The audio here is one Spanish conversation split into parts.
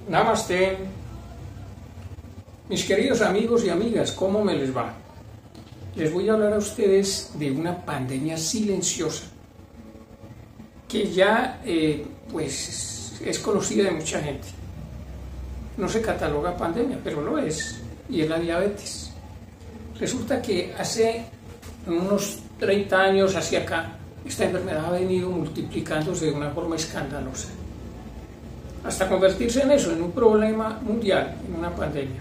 Namaste, mis queridos amigos y amigas, ¿cómo me les va? Les voy a hablar a ustedes de una pandemia silenciosa que ya pues es conocida de mucha gente. No se cataloga pandemia, pero lo es, y es la diabetes. Resulta que hace unos 30 años hacia acá, esta enfermedad ha venido multiplicándose de una forma escandalosa, hasta convertirse en eso, en un problema mundial, en una pandemia.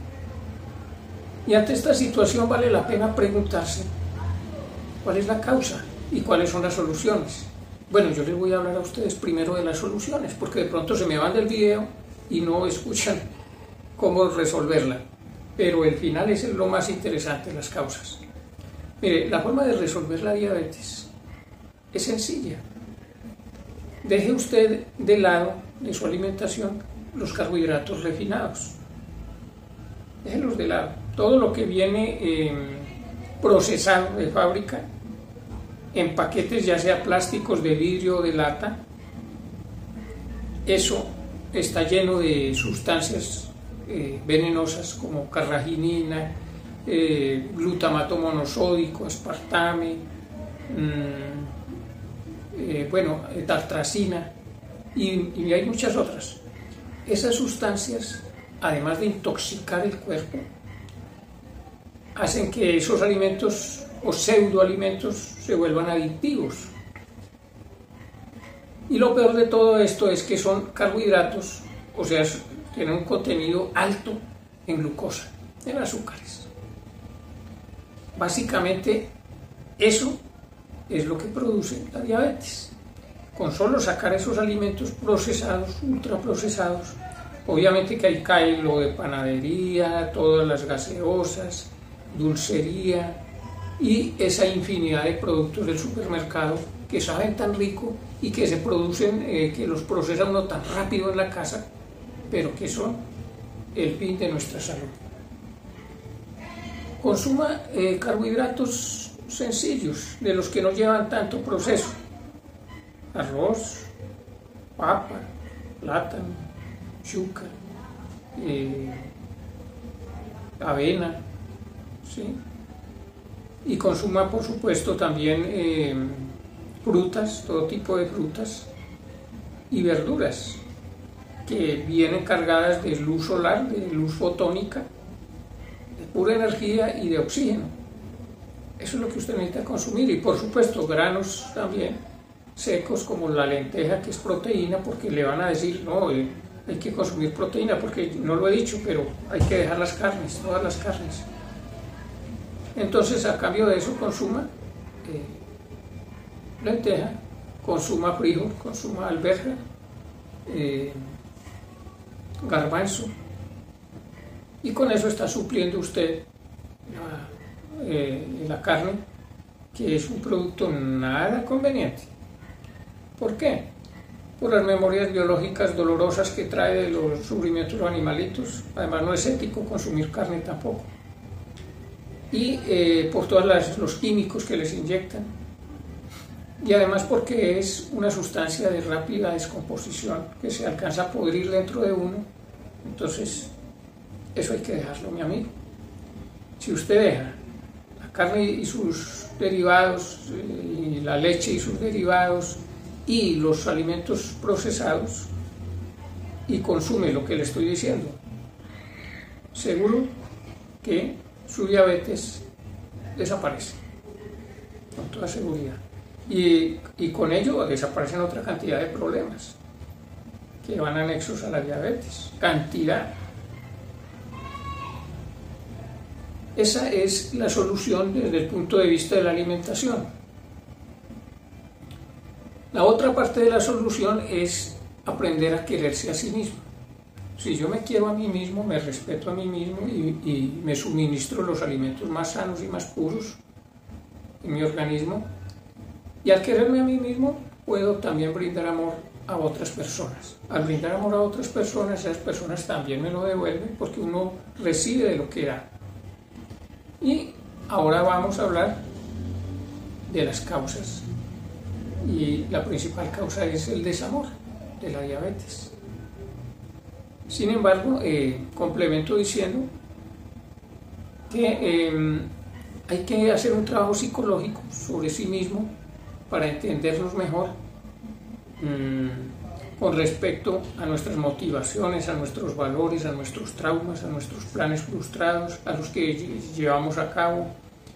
Y ante esta situación vale la pena preguntarse cuál es la causa y cuáles son las soluciones. Bueno, yo les voy a hablar a ustedes primero de las soluciones, porque de pronto se me van del video y no escuchan cómo resolverla, pero el final es lo más interesante, las causas. Mire, la forma de resolver la diabetes es sencilla. Deje usted de lado de su alimentación los carbohidratos refinados. Déjenlos de lado. Todo lo que viene procesado de fábrica, en paquetes ya sea plásticos, de vidrio o de lata, eso está lleno de sustancias venenosas como carraginina, glutamato monosódico, aspartame, tartracina y hay muchas otras. Esas sustancias, además de intoxicar el cuerpo, hacen que esos alimentos o pseudoalimentos se vuelvan adictivos. Y lo peor de todo esto es que son carbohidratos, o sea, tienen un contenido alto en glucosa, en azúcares. Básicamente, eso es lo que produce la diabetes. Con solo sacar esos alimentos procesados, ultraprocesados, obviamente que ahí cae lo de panadería, todas las gaseosas, dulcería y esa infinidad de productos del supermercado que saben tan rico y que se producen, que los procesa uno tan rápido en la casa, pero que son el fin de nuestra salud. Consuma carbohidratos sencillos, de los que no llevan tanto proceso: arroz, papa, plátano, yuca, avena, ¿sí? Y consuma, por supuesto, también frutas, todo tipo de frutas y verduras que vienen cargadas de luz solar, de luz fotónica, de pura energía y de oxígeno. Eso es lo que usted necesita consumir. Y por supuesto granos también secos, como la lenteja, que es proteína, porque le van a decir, no, hay que consumir proteína, porque no lo he dicho, pero hay que dejar las carnes, todas las carnes. Entonces, a cambio de eso, consuma lenteja, consuma frijol, consuma alberja, garbanzo, y con eso está supliendo usted la carne, que es un producto nada conveniente. ¿Por qué? Por las memorias biológicas dolorosas que trae de los sufrimientos de los animalitos. Además, no es ético consumir carne tampoco. Y por todos los químicos que les inyectan. Y además porque es una sustancia de rápida descomposición que se alcanza a podrir dentro de uno. Entonces, eso hay que dejarlo, mi amigo. Si usted deja la carne y sus derivados, y la leche y sus derivados, y los alimentos procesados, y consume lo que le estoy diciendo, seguro que su diabetes desaparece, con toda seguridad. Y con ello desaparecen otra cantidad de problemas que van anexos a la diabetes. Cantidad. Esa es la solución desde el punto de vista de la alimentación. La otra parte de la solución es aprender a quererse a sí mismo. Si yo me quiero a mí mismo, me respeto a mí mismo y me suministro los alimentos más sanos y más puros en mi organismo, y al quererme a mí mismo puedo también brindar amor a otras personas. Al brindar amor a otras personas, esas personas también me lo devuelven, porque uno recibe de lo que da. Y ahora vamos a hablar de las causas. Y la principal causa es el desamor de la diabetes. Sin embargo, complemento diciendo que hay que hacer un trabajo psicológico sobre sí mismo para entendernos mejor con respecto a nuestras motivaciones, a nuestros valores, a nuestros traumas, a nuestros planes frustrados, a los que llevamos a cabo,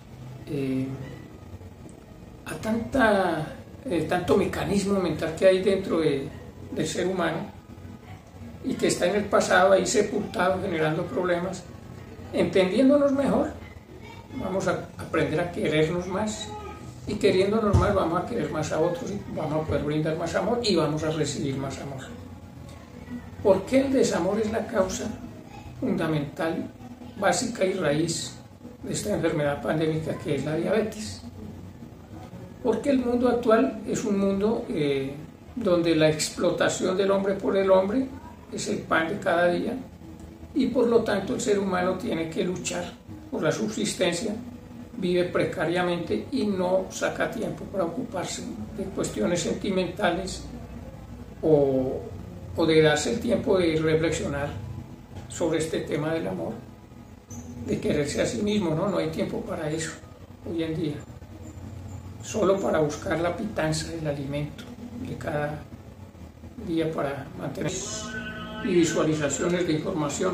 a tanto mecanismo mental que hay dentro del ser humano y que está en el pasado ahí sepultado generando problemas. Entendiéndonos mejor, vamos a aprender a querernos más, y queriéndonos más vamos a querer más a otros y vamos a poder brindar más amor y vamos a recibir más amor. ¿Por qué el desamor es la causa fundamental, básica y raíz de esta enfermedad pandémica que es la diabetes? Porque el mundo actual es un mundo donde la explotación del hombre por el hombre es el pan de cada día, y por lo tanto el ser humano tiene que luchar por la subsistencia, vive precariamente y no saca tiempo para ocuparse de cuestiones sentimentales o de darse el tiempo de reflexionar sobre este tema del amor, de quererse a sí mismo, ¿no? No hay tiempo para eso hoy en día, solo para buscar la pitanza del alimento de cada día para mantener y visualizaciones de información.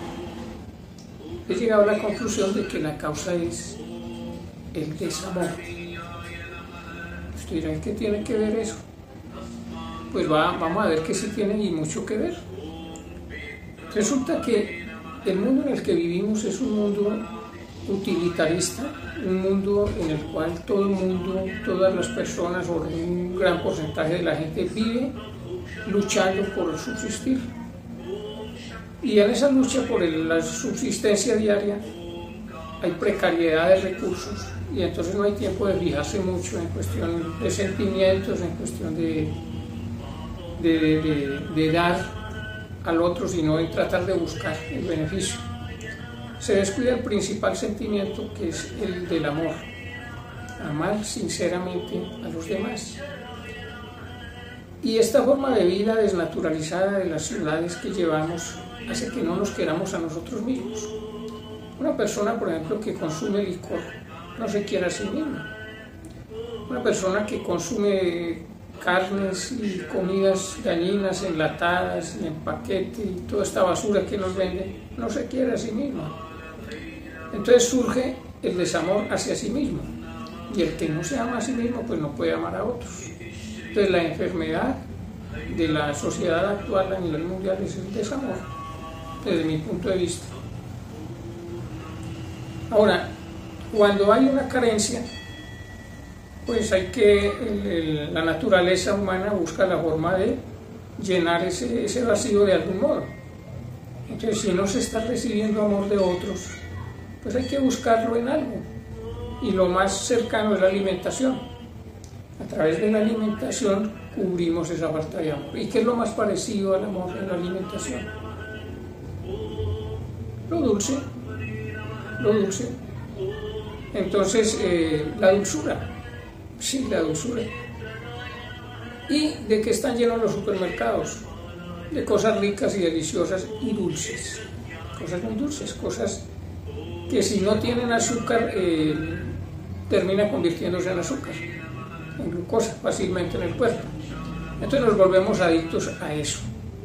He llegado a la conclusión de que la causa es el desamor. Usted dirá, ¿qué tiene que ver eso? Pues vamos a ver que sí tiene y mucho que ver. Resulta que el mundo en el que vivimos es un mundo utilitarista, un mundo en el cual todo el mundo, todas las personas o un gran porcentaje de la gente vive luchando por subsistir. Y en esa lucha por la subsistencia diaria hay precariedad de recursos, y entonces no hay tiempo de fijarse mucho en cuestión de sentimientos, en cuestión de dar al otro, sino en tratar de buscar el beneficio. Se descuida el principal sentimiento, que es el del amor, amar sinceramente a los demás. Y esta forma de vida desnaturalizada de las ciudades que llevamos hace que no nos queramos a nosotros mismos. Una persona, por ejemplo, que consume licor no se quiere a sí misma. Una persona que consume carnes y comidas dañinas, enlatadas y en paquete y toda esta basura que nos venden, no se quiere a sí misma. Entonces surge el desamor hacia sí mismo, y el que no se ama a sí mismo pues no puede amar a otros. Entonces la enfermedad de la sociedad actual a nivel mundial es el desamor, desde mi punto de vista. Ahora, cuando hay una carencia, pues la naturaleza humana busca la forma de llenar ese vacío de algún modo. Entonces, si no se está recibiendo amor de otros, pues hay que buscarlo en algo, y lo más cercano es la alimentación. A través de la alimentación cubrimos esa falta de amor. ¿Y qué es lo más parecido al amor en la alimentación? Lo dulce. Entonces, la dulzura. Sí, la dulzura. ¿Y de qué están llenos los supermercados? De cosas ricas y deliciosas y dulces. Cosas muy dulces, cosas que si no tienen azúcar, termina convirtiéndose en azúcar, en glucosa, fácilmente en el cuerpo. Entonces nos volvemos adictos a eso.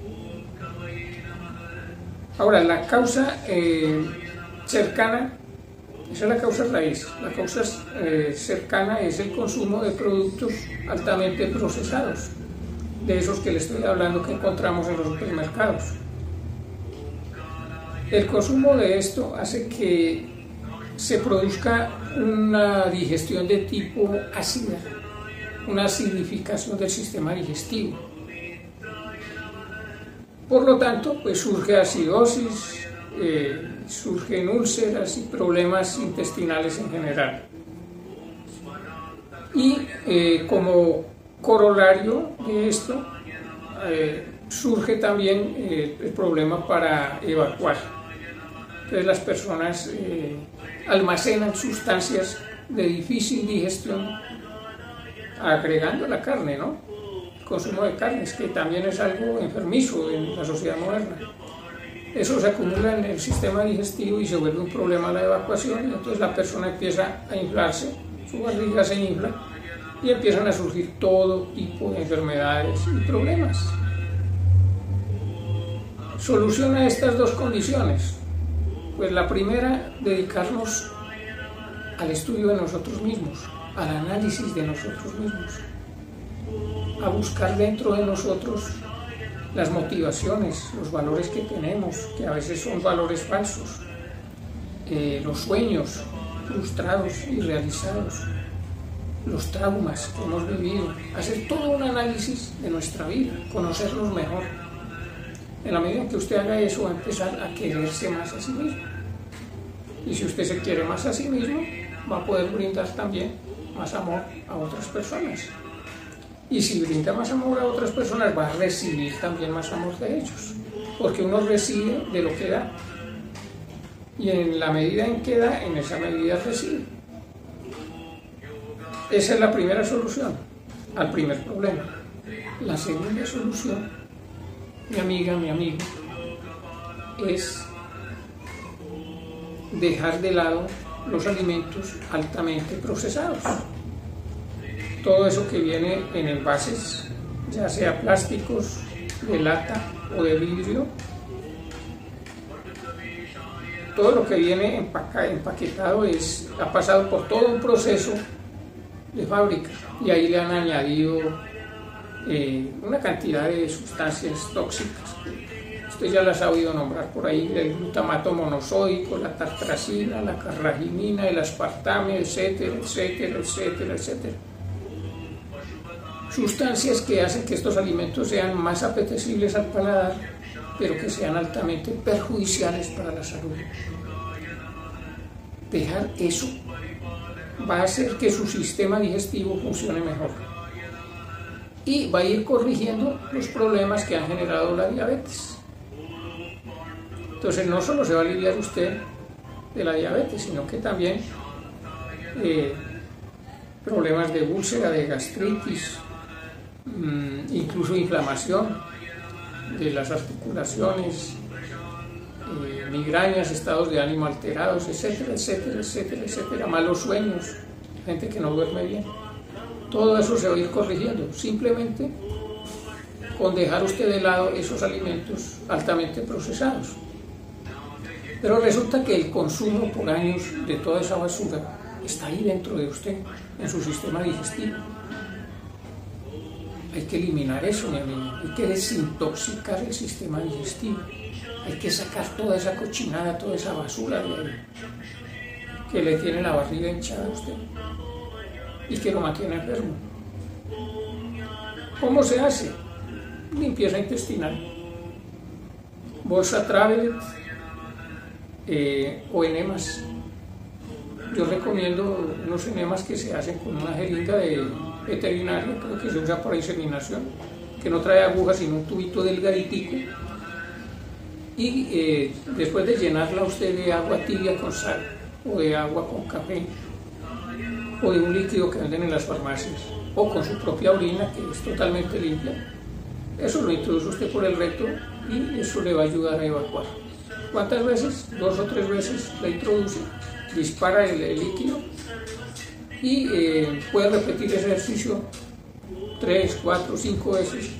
Ahora, la causa cercana, esa es la causa raíz. La causa cercana es el consumo de productos altamente procesados, de esos que le estoy hablando que encontramos en los supermercados. El consumo de esto hace que se produzca una digestión de tipo ácida, una acidificación del sistema digestivo. Por lo tanto, pues surge acidosis, surgen úlceras y problemas intestinales en general. Y como corolario de esto, surge también el problema para evacuar. Entonces las personas almacenan sustancias de difícil digestión, agregando la carne, ¿no? El consumo de carnes, que también es algo enfermizo en la sociedad moderna. Eso se acumula en el sistema digestivo y se vuelve un problema la evacuación, y entonces la persona empieza a inflarse, su barriga se infla y empiezan a surgir todo tipo de enfermedades y problemas. Solución a estas dos condiciones. Pues la primera, dedicarnos al estudio de nosotros mismos, al análisis de nosotros mismos, a buscar dentro de nosotros las motivaciones, los valores que tenemos, que a veces son valores falsos, los sueños frustrados y realizados, los traumas que hemos vivido, hacer todo un análisis de nuestra vida, conocernos mejor. En la medida en que usted haga eso, va a empezar a quererse más a sí mismo. Y si usted se quiere más a sí mismo, va a poder brindar también más amor a otras personas. Y si brinda más amor a otras personas, va a recibir también más amor de ellos. Porque uno recibe de lo que da. Y en la medida en que da, en esa medida recibe. Esa es la primera solución al primer problema. La segunda solución, mi amiga, mi amigo, es dejar de lado los alimentos altamente procesados. Todo eso que viene en envases, ya sea plásticos, de lata o de vidrio, todo lo que viene empaquetado ha pasado por todo un proceso de fábrica y ahí le han añadido una cantidad de sustancias tóxicas. Usted ya las ha oído nombrar por ahí: el glutamato monosódico, la tartrazina, la carraginina, el aspartame, etcétera, etcétera, etcétera, etcétera. Sustancias que hacen que estos alimentos sean más apetecibles al paladar, pero que sean altamente perjudiciales para la salud. Dejar eso va a hacer que su sistema digestivo funcione mejor y va a ir corrigiendo los problemas que han generado la diabetes. Entonces no solo se va a aliviar usted de la diabetes, sino que también problemas de úlcera, de gastritis, incluso inflamación de las articulaciones, migrañas, estados de ánimo alterados, etcétera, etcétera, etcétera, etcétera, malos sueños, gente que no duerme bien. Todo eso se va a ir corrigiendo, simplemente con dejar usted de lado esos alimentos altamente procesados. Pero resulta que el consumo por años de toda esa basura está ahí dentro de usted, en su sistema digestivo. Hay que eliminar eso, mi amigo. Hay que desintoxicar el sistema digestivo. Hay que sacar toda esa cochinada, toda esa basura de ahí, que le tiene la barriga hinchada a usted y que lo mantiene enfermo. ¿Cómo se hace? Limpieza intestinal. Bolsa Travelet o enemas. Yo recomiendo unos enemas que se hacen con una jeringa de veterinario, creo que se usa para inseminación, que no trae agujas sino un tubito delgaditico, y después de llenarla usted de agua tibia con sal o de agua con café o de un líquido que venden en las farmacias o con su propia orina, que es totalmente limpia, eso lo introduce usted por el recto y eso le va a ayudar a evacuar. ¿Cuántas veces? 2 o 3 veces la introduce, dispara el líquido y puede repetir ese ejercicio 3, 4, 5 veces.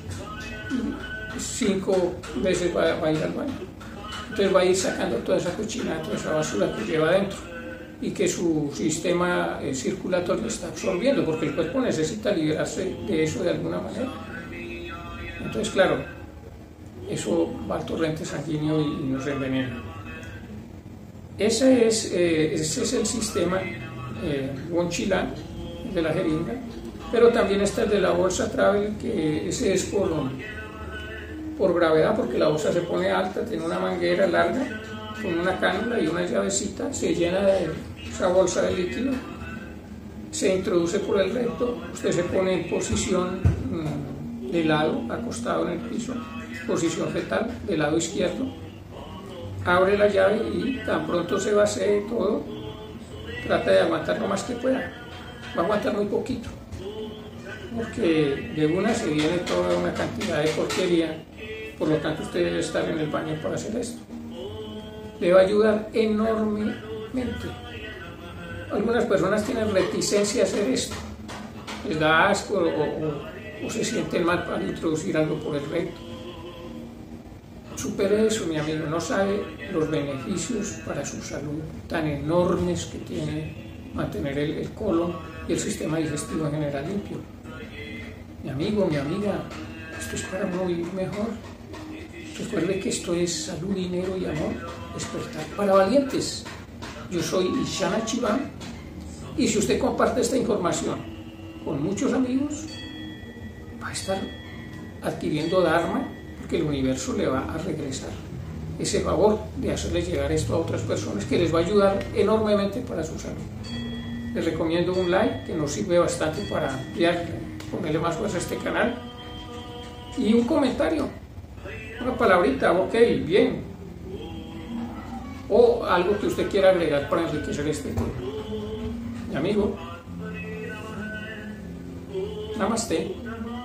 5 veces va a ir al baño. Entonces va a ir sacando toda esa cochinada, toda esa basura que lleva adentro y que su sistema circulatorio está absorbiendo, porque el cuerpo necesita liberarse de eso de alguna manera. Entonces, claro, eso va al torrente sanguíneo y nos envenena. Ese es el sistema Wonchilan de la jeringa, pero también está el de la bolsa Travel, que ese es por gravedad, porque la bolsa se pone alta, tiene una manguera larga con una cánula y una llavecita, se llena de esa bolsa de líquido, se introduce por el recto, usted se pone en posición de lado, acostado en el piso, posición fetal, del lado izquierdo, abre la llave y tan pronto se vacíe todo, trata de aguantar lo más que pueda, va a aguantar muy poquito, porque de una se viene toda una cantidad de porquería, por lo tanto usted debe estar en el baño para hacer esto. le va a ayudar enormemente. Algunas personas tienen reticencia a hacer esto, les da asco o se sienten mal para introducir algo por el recto. Supere eso, mi amigo, no sabe los beneficios para su salud tan enormes que tiene mantener el colon y el sistema digestivo en general limpio. Mi amigo, mi amiga, esto es para uno vivir mejor. Recuerde que esto es salud, dinero y amor, despertar para valientes. Yo soy Ishana Chiván y si usted comparte esta información con muchos amigos, va a estar adquiriendo Dharma, porque el universo le va a regresar ese favor de hacerles llegar esto a otras personas que les va a ayudar enormemente para su salud. Les recomiendo un like que nos sirve bastante para ampliar, ponerle más fuerza a este canal, y un comentario, una palabrita, ok, bien, o algo que usted quiera agregar para enriquecer este tema. Mi amigo, Namaste.